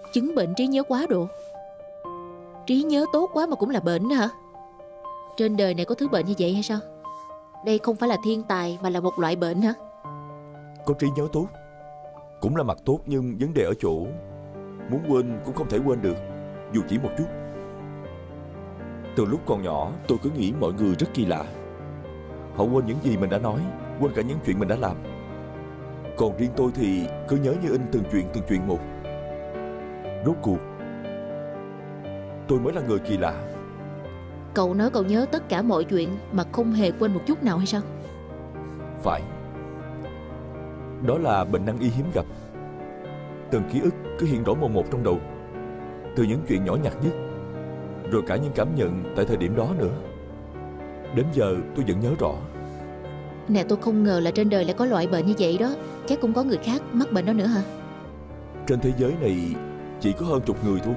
Chứng bệnh trí nhớ quá độ. Trí nhớ tốt quá mà cũng là bệnh hả? Trên đời này có thứ bệnh như vậy hay sao? Đây không phải là thiên tài mà là một loại bệnh hả? Có trí nhớ tốt cũng là mặt tốt, nhưng vấn đề ở chỗ muốn quên cũng không thể quên được, dù chỉ một chút. Từ lúc còn nhỏ tôi cứ nghĩ mọi người rất kỳ lạ. Họ quên những gì mình đã nói, quên cả những chuyện mình đã làm. Còn riêng tôi thì cứ nhớ như in từng chuyện một. Rốt cuộc tôi mới là người kỳ lạ. Cậu nói cậu nhớ tất cả mọi chuyện mà không hề quên một chút nào hay sao? Phải. Đó là bệnh năng y hiếm gặp. Từng ký ức cứ hiện rõ mồn một trong đầu, từ những chuyện nhỏ nhặt nhất, rồi cả những cảm nhận tại thời điểm đó nữa. Đến giờ tôi vẫn nhớ rõ. Nè, tôi không ngờ là trên đời lại có loại bệnh như vậy đó. Chắc cũng có người khác mắc bệnh đó nữa hả? Trên thế giới này chỉ có hơn chục người thôi.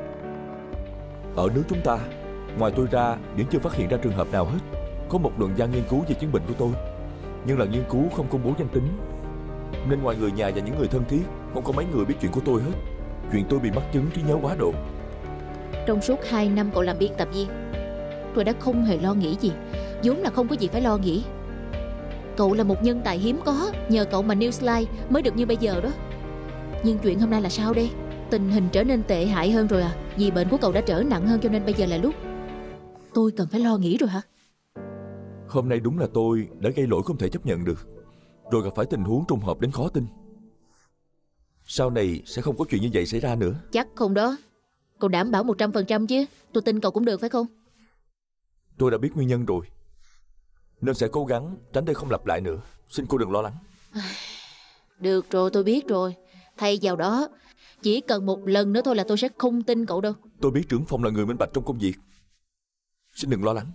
Ở nước chúng ta, ngoài tôi ra vẫn chưa phát hiện ra trường hợp nào hết. Có một luận văn nghiên cứu về chứng bệnh của tôi, nhưng là nghiên cứu không công bố danh tính, nên ngoài người nhà và những người thân thiết, không có mấy người biết chuyện của tôi hết. Chuyện tôi bị mắc chứng trí nhớ quá độ. Trong suốt 2 năm cậu làm biên tập viên, tôi đã không hề lo nghĩ gì. vốn là không có gì phải lo nghĩ. Cậu là một nhân tài hiếm có, nhờ cậu mà Newsline mới được như bây giờ đó. Nhưng chuyện hôm nay là sao đây? Tình hình trở nên tệ hại hơn rồi à? Vì bệnh của cậu đã trở nặng hơn cho nên bây giờ là lúc tôi cần phải lo nghĩ rồi hả? Hôm nay đúng là tôi đã gây lỗi không thể chấp nhận được, rồi gặp phải tình huống trùng hợp đến khó tin. Sau này sẽ không có chuyện như vậy xảy ra nữa. Chắc không đó. Cậu đảm bảo 100% chứ? Tôi tin cậu cũng được phải không? Tôi đã biết nguyên nhân rồi, nên sẽ cố gắng tránh để không lặp lại nữa. Xin cô đừng lo lắng. Được rồi, tôi biết rồi. Thay vào đó, chỉ cần một lần nữa thôi là tôi sẽ không tin cậu đâu. Tôi biết trưởng phòng là người minh bạch trong công việc. Xin đừng lo lắng.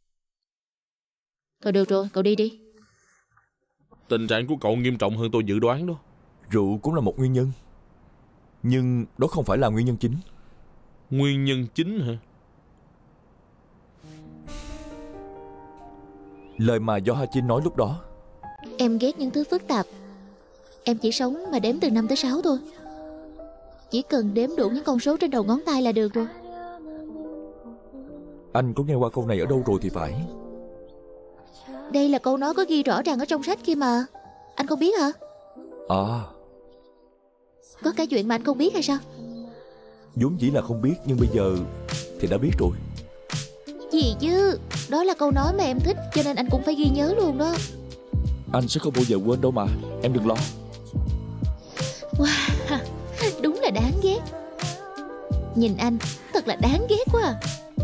Thôi được rồi, cậu đi đi. Tình trạng của cậu nghiêm trọng hơn tôi dự đoán đó. Rượu cũng là một nguyên nhân, nhưng đó không phải là nguyên nhân chính. Nguyên nhân chính hả? Lời mà Yohachin nói lúc đó. Em ghét những thứ phức tạp. Em chỉ sống mà đếm từ 5 tới 6 thôi. Chỉ cần đếm đủ những con số trên đầu ngón tay là được rồi. Anh có nghe qua câu này ở đâu rồi thì phải. Đây là câu nói có ghi rõ ràng ở trong sách kia mà. Anh không biết hả? À, có cái chuyện mà anh không biết hay sao? vốn dĩ là không biết, nhưng bây giờ thì đã biết rồi. Gì chứ? Đó là câu nói mà em thích, cho nên anh cũng phải ghi nhớ luôn đó. Anh sẽ không bao giờ quên đâu mà, em đừng lo. Wow, đúng là đáng ghét. Nhìn anh thật là đáng ghét quá à.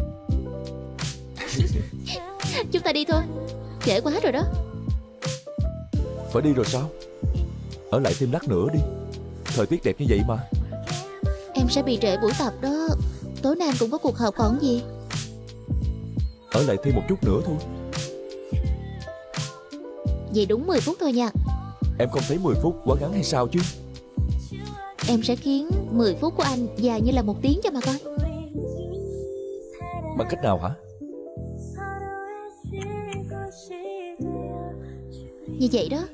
Chúng ta đi thôi, trễ quá rồi đó. Phải đi rồi sao? Ở lại thêm lát nữa đi, thời tiết đẹp như vậy mà. Em sẽ bị trễ buổi tập đó. Tối nay anh cũng có cuộc họp còn gì. Ở lại thêm một chút nữa thôi. Vậy đúng 10 phút thôi nha. Em không thấy 10 phút quá ngắn hay sao chứ? Em sẽ khiến 10 phút của anh dài như là 1 tiếng cho mà coi. Bằng cách nào hả? Như vậy đó.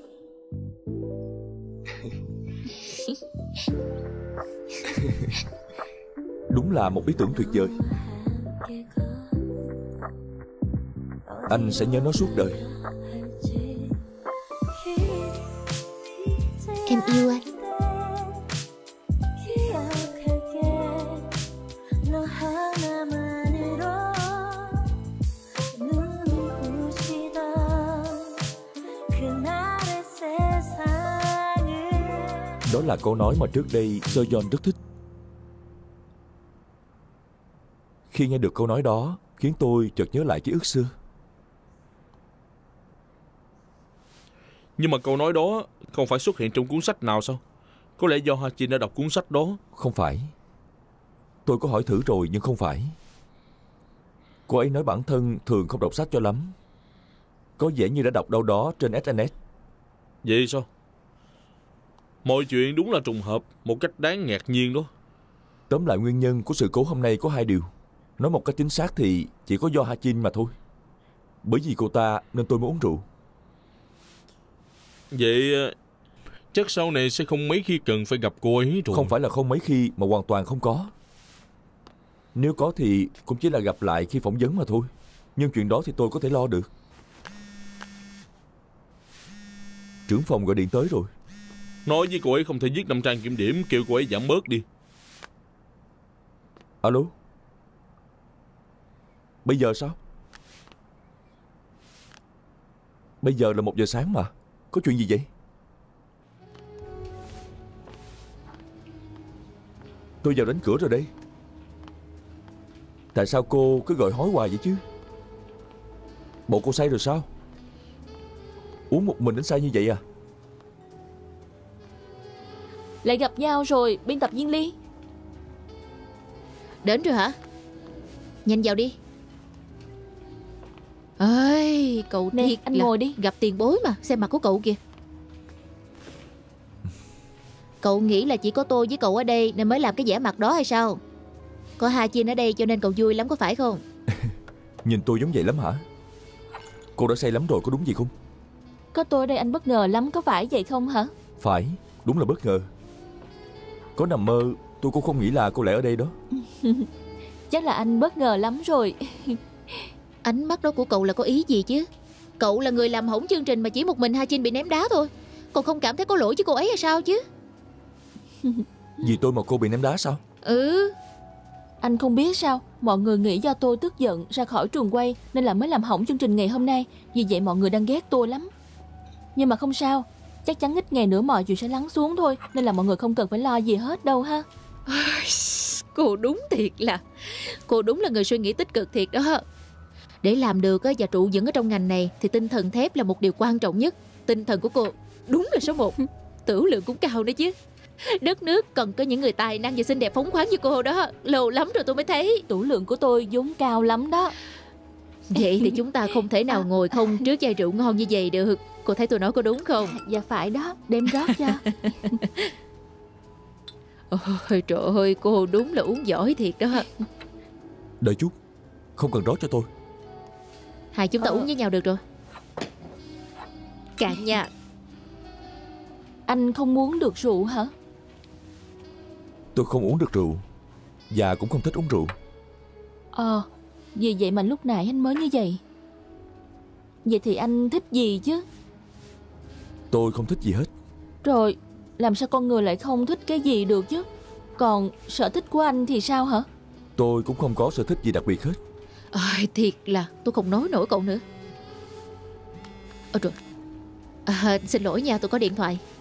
Đúng là một ý tưởng tuyệt vời. Anh sẽ nhớ nó suốt đời. Em yêu anh. Đó là câu nói mà trước đây Sir John rất thích. Khi nghe được câu nói đó, khiến tôi chợt nhớ lại ký ức xưa. Nhưng mà câu nói đó không phải xuất hiện trong cuốn sách nào sao? Có lẽ do Hachin đã đọc cuốn sách đó. Không phải. Tôi có hỏi thử rồi nhưng không phải. Cô ấy nói bản thân thường không đọc sách cho lắm. Có vẻ như đã đọc đâu đó trên internet. Vậy sao? Mọi chuyện đúng là trùng hợp một cách đáng ngạc nhiên đó. Tóm lại nguyên nhân của sự cố hôm nay có 2 điều. Nói một cách chính xác thì chỉ có do Hachin mà thôi. Bởi vì cô ta nên tôi mới uống rượu. Chắc sau này sẽ không mấy khi cần phải gặp cô ấy rồi. Không phải là không mấy khi mà hoàn toàn không có. Nếu có thì cũng chỉ là gặp lại khi phỏng vấn mà thôi. Nhưng chuyện đó thì tôi có thể lo được. Trưởng phòng gọi điện tới rồi. Nói với cô ấy không thể viết 5 trang kiểm điểm, kêu cô ấy giảm bớt đi. Alo? Bây giờ sao? Bây giờ là 1 giờ sáng mà. Có chuyện gì vậy? Tôi vào đánh cửa rồi đây. Tại sao cô cứ gọi hối hoài vậy chứ? Bộ cô say rồi sao? Uống một mình đến say như vậy à? Lại gặp nhau rồi, biên tập viên Ly. Đến rồi hả? Nhanh vào đi. Ơi, cậu Nè, thiệt anh là ngồi đi. gặp tiền bối mà. Xem mặt của cậu kìa. Cậu nghĩ là chỉ có tôi với cậu ở đây nên mới làm cái vẻ mặt đó hay sao? Có Ha Jin ở đây cho nên cậu vui lắm có phải không? Nhìn tôi giống vậy lắm hả? Cô đã say lắm rồi có đúng gì không? Có tôi ở đây anh bất ngờ lắm, có phải vậy không hả? Phải, đúng là bất ngờ. Có nằm mơ tôi cũng không nghĩ là cô lại ở đây đó. Chắc là anh bất ngờ lắm rồi. Ánh mắt đó của cậu là có ý gì chứ? Cậu là người làm hỏng chương trình mà chỉ một mình Ha Jin bị ném đá thôi. Cậu không cảm thấy có lỗi với cô ấy hay sao chứ? Vì tôi mà cô bị ném đá sao? Ừ. Anh không biết sao, mọi người nghĩ do tôi tức giận ra khỏi trường quay nên là mới làm hỏng chương trình ngày hôm nay. Vì vậy mọi người đang ghét tôi lắm. Nhưng mà không sao, chắc chắn ít ngày nữa mọi chuyện sẽ lắng xuống thôi. Nên là mọi người không cần phải lo gì hết đâu ha. Cô đúng thiệt là cô đúng là người suy nghĩ tích cực thiệt đó. Để làm được và trụ vững ở trong ngành này thì tinh thần thép là một điều quan trọng nhất. Tinh thần của cô đúng là số 1. Tửu lượng cũng cao nữa chứ. Đất nước cần có những người tài năng và xinh đẹp phóng khoáng như cô đó. Lâu lắm rồi tôi mới thấy. Tửu lượng của tôi vốn cao lắm đó. Vậy thì chúng ta không thể nào ngồi không trước chai rượu ngon như vậy được. Cô thấy tôi nói có đúng không? Dạ phải đó, đem rót cho. Ôi trời ơi, cô đúng là uống giỏi thiệt đó. Đợi chút, không cần rót cho tôi. Hai chúng ta uống với nhau được rồi. Cạn nha. Anh không muốn được rượu hả? Tôi không uống được rượu và cũng không thích uống rượu. Vì vậy mà lúc nãy anh mới như vậy. Vậy thì anh thích gì chứ? Tôi không thích gì hết. Rồi, làm sao con người lại không thích cái gì được chứ? Còn sở thích của anh thì sao hả? Tôi cũng không có sở thích gì đặc biệt hết. Thiệt là tôi không nói nổi cậu nữa. Ôi trời. Xin lỗi nha, tôi có điện thoại.